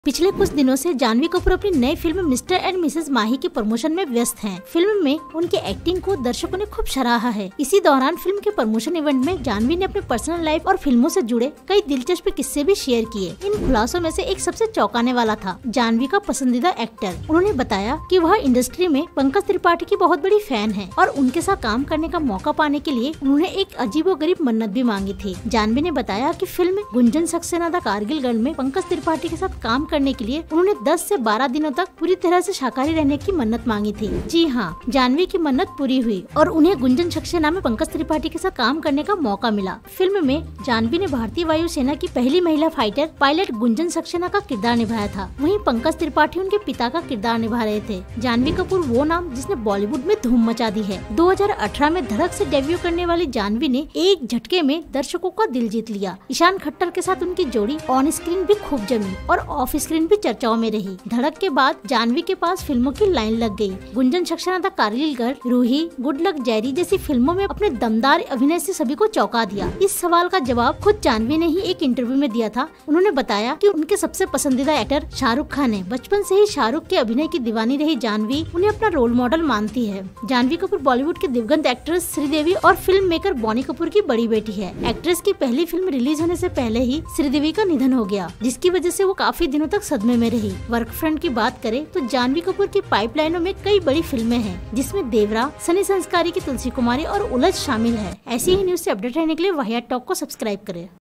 पिछले कुछ दिनों से जानवी कपूर अपनी नई film Mr and Mrs Mahi के प्रमोशन में व्यस्त हैं। फिल्म में उनकी एक्टिंग को दर्शकों ने खूब सराहा है। इसी दौरान फिल्म के प्रमोशन इवेंट में जानवी ने अपने पर्सनल लाइफ और फिल्मों से जुड़े कई दिलचस्प किस्से भी शेयर किए। इन खुलासों में से एक सबसे चौंकाने वाला था जानवी का पसंदीदा एक्टर। उन्होंने बताया कि वह इंडस्ट्री में पंकज त्रिपाठी की बहुत बड़ी फैन है और उनके साथ काम करने का मौका पाने के लिए उन्होंने एक अजीबोगरीब मन्नत भी मांगी थी। जानवी ने बताया कि film Gunjan Saxena the Kargil girl में पंकज त्रिपाठी के साथ काम करने के लिए उन्होंने 10 से 12 दिनों तक पूरी तरह से शाकाहारी रहने की मन्नत मांगी थी। जी हाँ, जानवी की मन्नत पूरी हुई और उन्हें गुंजन सक्सेना में पंकज त्रिपाठी के साथ काम करने का मौका मिला। फिल्म में जानवी ने भारतीय वायुसेना की पहली महिला फाइटर पायलट गुंजन सक्सेना का किरदार निभाया था। वहीं पंकज त्रिपाठी उनके पिता का किरदार निभा रहे थे। जानवी कपूर वो नाम जिसने बॉलीवुड में धूम मचा दी है। 2018 में धड़क से डेब्यू करने वाली जानवी ने एक झटके में दर्शकों का दिल जीत लिया। ईशान खट्टर के साथ उनकी जोड़ी ऑन स्क्रीन भी खूब जमी और ऑफ स्क्रीन भी चर्चाओं में रही। धड़क के बाद जानवी के पास फिल्मों की लाइन लग गई। Gunjan Saxena the Kargil girl, Roohi, good luck Jerry जैसी फिल्मों में अपने दमदार अभिनय से सभी को चौंका दिया। इस सवाल का जवाब खुद जानवी ने ही एक इंटरव्यू में दिया था। उन्होंने बताया कि उनके सबसे पसंदीदा एक्टर शाहरुख खान है। बचपन से ही शाहरुख के अभिनय की दीवानी रही जानवी उन्हें अपना रोल मॉडल मानती है। जानवी कपूर बॉलीवुड के दिवंगत एक्ट्रेस श्रीदेवी और फिल्म मेकर बॉनी कपूर की बड़ी बेटी है। एक्ट्रेस की पहली फिल्म रिलीज होने से पहले ही श्रीदेवी का निधन हो गया, जिसकी वजह से वो काफी दिनों तक सदमे में रही। वर्क फ्रंट की बात करें तो जानवी कपूर की पाइपलाइनों में कई बड़ी फिल्में हैं, जिसमें देवरा, सनी संस्कारी की तुलसी कुमारी और उलझ शामिल है। ऐसी ही न्यूज से अपडेट रहने के लिए वाहियात टॉक को सब्सक्राइब करें।